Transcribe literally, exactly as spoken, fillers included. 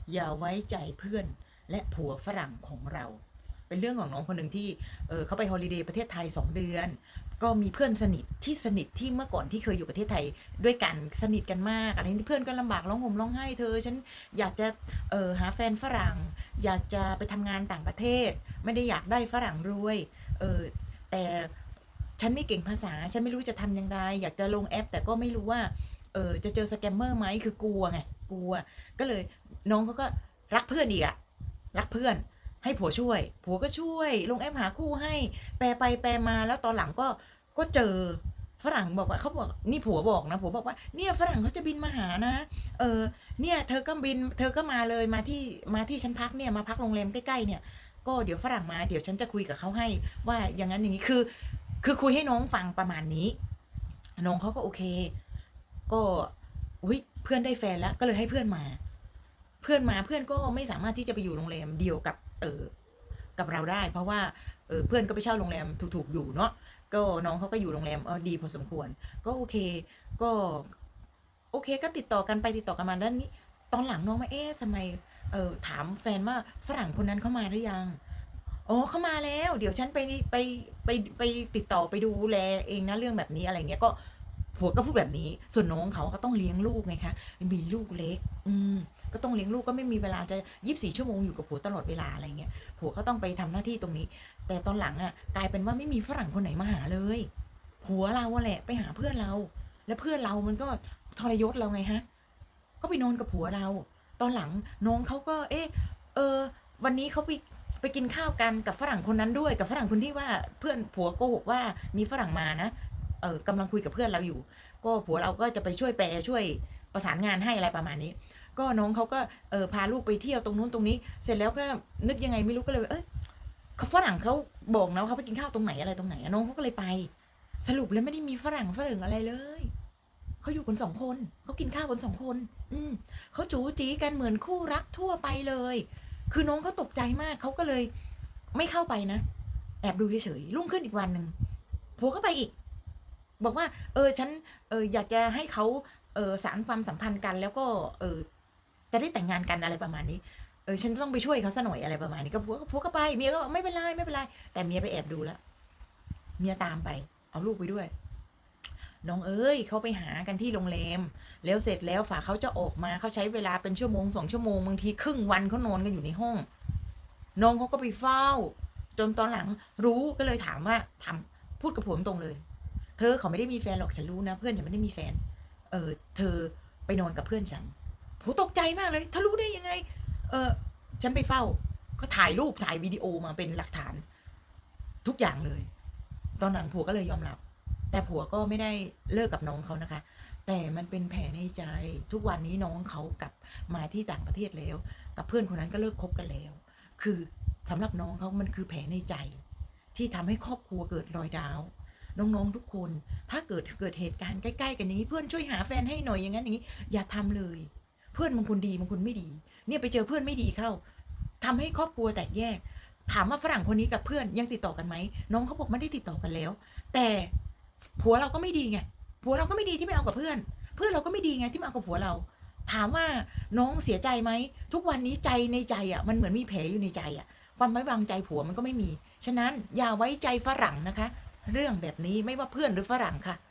อย่าไว้ใจเพื่อนและผัวฝรั่งของเราเป็นเรื่องของน้องคนหนึ่งที่เออเขาไปฮอลิเดย์ประเทศไทยสองเดือนก็มีเพื่อนสนิทที่สนิทที่เมื่อก่อนที่เคยอยู่ประเทศไทยด้วยกันสนิทกันมากอะไรที่เพื่อนก็ลำบากร้องห่มร้องไห้เธอฉันอยากจะเออหาแฟนฝรั่งอยากจะไปทำงานต่างประเทศไม่ได้อยากได้ฝรั่งรวยเออแต่ฉันไม่เก่งภาษาฉันไม่รู้จะทำยังไงอยากจะลงแอปแต่ก็ไม่รู้ว่าเออจะเจอสแกมเมอร์ไหมคือกลัวไงกลัวก็เลยน้องเขาก็รักเพื่อนอีกอะรักเพื่อนให้ผัวช่วยผัวก็ช่วยลงแอปหาคู่ให้แปลไปแปลมาแล้วตอนหลังก็ก็เจอฝรั่งบอกว่าเขาบอกนี่ผัวบอกนะผัวบอกว่าเนี่ยฝรั่งเขาจะบินมาหานะเออเนี่ยเธอก็บินเธอก็มาเลยมาที่มาที่ฉันพักเนี่ยมาพักโรงแรมใกล้ๆเนี่ยก็เดี๋ยวฝรั่งมาเดี๋ยวฉันจะคุยกับเขาให้ว่าอย่างนั้นอย่างนี้คือคือคุยให้น้องฟังประมาณนี้น้องเขาก็โอเคก็อุ้ยเพื่อนได้แฟนแล้วก็เลยให้เพื่อนมา เพื่อนมาเพื่อนก็ไม่สามารถที่จะไปอยู่โรงแรมเดียวกับเออกับเราได้เพราะว่าเออเพื่อนก็ไปเช่าโรงแรมถูกๆอยู่เนาะก็น้องเขาก็อยู่โรงแรมเออดีพอสมควรก็โอเคก็โอเคก็ติดต่อกันไปติดต่อกันมาด้านนี้ตอนหลังน้องมาเอ๊ะทำไมเออถามแฟนว่าฝรั่งคนนั้นเข้ามาหรือยังอ๋อเข้ามาแล้วเดี๋ยวฉันไปไปไปไปติดต่อไปดูแลเองนะเรื่องแบบนี้อะไรเงี้ยก็ผัวก็พูดแบบนี้ส่วนน้องเขาก็ต้องเลี้ยงลูกไงคะมีลูกเล็กอืม ก็ต้องเลี้ยงลูกก็ไม่มีเวลาจะยี่สิบสี่ชั่วโมงอยู่กับผัวตลอดเวลาอะไรเงี้ยผัวก็ต้องไปทำหน้าที่ตรงนี้แต่ตอนหลังอ่ะกลายเป็นว่าไม่มีฝรั่งคนไหนมาหาเลยผัวเราอะแหละไปหาเพื่อนเราแล้วเพื่อนเรามันก็ทรยศเราไงฮะก็ไปนอนกับผัวเราตอนหลังน้องเขาก็เอ๊ะเออวันนี้เขาไปไปกินข้าวกันกับฝรั่งคนนั้นด้วยกับฝรั่งคนที่ว่าเพื่อนผัวโกหกว่ามีฝรั่งมานะเออกำลังคุยกับเพื่อนเราอยู่ก็ผัวเราก็จะไปช่วยแปลช่วยประสานงานให้อะไรประมาณนี้ ก็น้องเขาก็เออพาลูกไปเที่ยวตรงนู้นตรงนี้เสร็จแล้วก็นึกยังไงไม่รู้ก็เลยเอ้ยเขาฝรั่งเขาบอกนะว่าเขาไปกินข้าวตรงไหนอะไรตรงไหนน้องเขาก็เลยไปสรุปแล้วไม่ได้มีฝรั่งฝรั่งอะไรเลยเขาอยู่กันสองคนเขากินข้าวกันสองคนอืมเขาจู๋จีกันเหมือนคู่รักทั่วไปเลยคือน้องเขาตกใจมากเขาก็เลยไม่เข้าไปนะแอบดูเฉยๆรุ่งขึ้นอีกวันหนึ่งผัวก็ไปอีกบอกว่าเออฉันเอออยากจะให้เขาเออสานความสัมพันธ์กันแล้วก็เออ จะได้แต่งงานกันอะไรประมาณนี้เออฉันต้องไปช่วยเขาซะหน่อยอะไรประมาณนี้ก็ผัวก็ผัวก็ไปเมียก็บอกไม่เป็นไรไม่เป็นไรแต่เมียไปแอบดูแล้วเมียตามไปเอาลูกไปด้วยน้องเอ้ยเขาไปหากันที่โรงแรมแล้วเสร็จแล้วฝ่าเขาจะออกมาเขาใช้เวลาเป็นชั่วโมงสองชั่วโมงบางทีครึ่งวันเขานอนกันอยู่ในห้องน้องเขาก็ไปเฝ้าจนตอนหลังรู้ก็เลยถามว่าทำพูดกับผมตรงเลยเธอเขาไม่ได้มีแฟนหรอกฉันรู้นะเพื่อนฉันไม่ได้มีแฟนเออเธอไปนอนกับเพื่อนฉัน ผมตกใจมากเลยถ้ารู้ได้ยังไงเออฉันไปเฝ้าก็ถ่ายรูปถ่ายวิดีโอมาเป็นหลักฐานทุกอย่างเลยตอนหลังผัวก็เลยยอมรับแต่ผัวก็ไม่ได้เลิกกับน้องเขานะคะแต่มันเป็นแผลในใจทุกวันนี้น้องเขากลับมาที่ต่างประเทศแล้วกับเพื่อนคนนั้นก็เลิกคบกันแล้วคือสำหรับน้องเขามันคือแผลในใจที่ทำให้ครอบครัวเกิดรอยร้าวน้องๆทุกคนถ้าเกิดเกิดเหตุการณ์ใกล้ๆกันอย่างนี้เพื่อนช่วยหาแฟนให้หน่อยอย่างนั้นอย่างนี้อย่าทำเลย เพื่อนบางคนดีบางคนไม่ดีเนี่ยไปเจอเพื่อนไม่ดีเข้าทำให้ครอบครัวแตกแยกถามว่าฝรั่งคนนี้กับเพื่อนยังติดต่อกันไหมน้องเขาบอกไม่ได้ติดต่อกันแล้วแต่ผัวเราก็ไม่ดีไงผัวเราก็ไม่ดีที่ไม่เอากับเพื่อนเพื่อนเราก็ไม่ดีไงที่มาเอากับผัวเราถามว่าน้องเสียใจไหมทุกวันนี้ใจในใจอ่ะมันเหมือนมีแผลอยู่ในใจอ่ะความไว้วางใจผัวมันก็ไม่มีฉะนั้นอย่าไว้ใจฝรั่งนะคะเรื่องแบบนี้ไม่ว่าเพื่อนหรือฝรั่งค่ะ